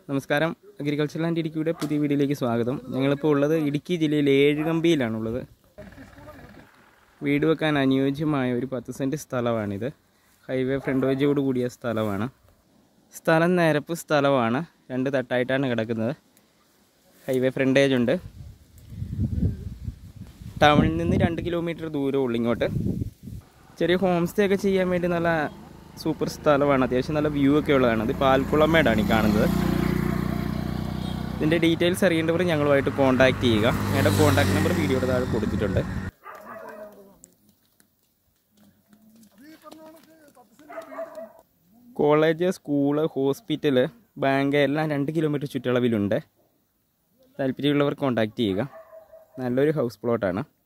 നമസ്കാരം. Agriculture land ഇടുക്കിയുടെ പുതിയ വീഡിയോയിലേക്ക് സ്വാഗതം. ഞങ്ങളിപ്പോൾ ഉള്ളത് ഇടുക്കി ജില്ലയിലെ ഏഴുകമ്പിയിലാണുള്ളത്. വീട് വെക്കാൻ അനുയോജ്യമായ ഒരു 10 സെൻറ്റ് സ്ഥലമാണിത്. ഹൈവേ ഫ്രണ്ടേജോട് കൂടിയ സ്ഥലമാണ്. സ്ഥലം നിരപ്പ് സ്ഥലമാണ്. 2 തട്ടായിട്ടാണ് കിടക്കുന്നത്. ഹൈവേ ഫ്രണ്ടേജ് ഉണ്ട്. ടൗണിൽ നിന്ന് 2 കിലോമീറ്റർ ദൂരമുള്ളൂ ഇങ്ങോട്ട്. ചെറിയ ഹോം സ്റ്റേ ഒക്കെ ചെയ്യാൻ വേണ്ടി നല്ല സൂപ്പർ സ്ഥലമാണ്. അത്യാവശ്യം നല്ല വ്യൂ ഒക്കെ ഉള്ളതാണ്. ഇത് പാൽക്കുളമേടാണ് ഈ കാണുന്നത്. ഇതിൻ്റെ ഡീറ്റെയിൽസ് അറിയേണ്ടവർ ഞങ്ങളുമായിട്ട് കോൺടാക്റ്റ് ചെയ്യുക. ഞങ്ങളുടെ കോൺടാക്ട് നമ്പർ വീഡിയോയുടെ താഴെ കൊടുത്തിട്ടുണ്ട്. കോളേജ്, സ്കൂള്, ഹോസ്പിറ്റൽ, ബാങ്ക് എല്ലാം 2 കിലോമീറ്റർ ചുറ്റളവിലുണ്ട്. താല്പര്യമുള്ളവർ കോൺടാക്റ്റ് ചെയ്യുക. നല്ലൊരു ഹൗസ് പ്ലോട്ടാണ്.